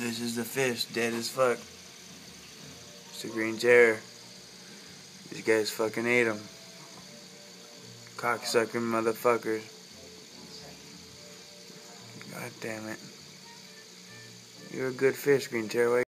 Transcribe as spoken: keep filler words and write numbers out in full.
This is the fish, dead as fuck. It's a green terror. These guys fucking ate him. Cocksucking motherfuckers. God damn it. You're a good fish, green terror.